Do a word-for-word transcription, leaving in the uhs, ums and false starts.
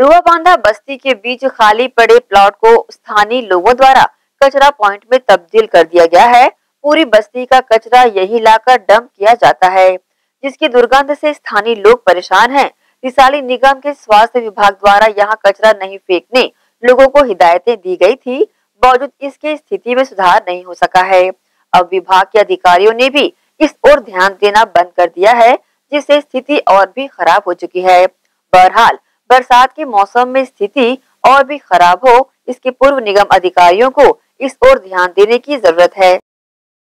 रुआबांधा बस्ती के बीच खाली पड़े प्लॉट को स्थानीय लोगों द्वारा कचरा पॉइंट में तब्दील कर दिया गया है। पूरी बस्ती का कचरा यही लाकर डंप किया जाता है, जिसकी दुर्गंध से स्थानीय लोग परेशान हैं। रिसाली निगम के स्वास्थ्य विभाग द्वारा यहाँ कचरा नहीं फेंकने लोगों को हिदायतें दी गई थी, बावजूद इसके स्थिति में सुधार नहीं हो सका है। अब विभाग के अधिकारियों ने भी इस ओर ध्यान देना बंद कर दिया है, जिससे स्थिति और भी खराब हो चुकी है। बहरहाल बरसात के मौसम में स्थिति और भी खराब हो, इसके पूर्व निगम अधिकारियों को इस ओर ध्यान देने की जरूरत है।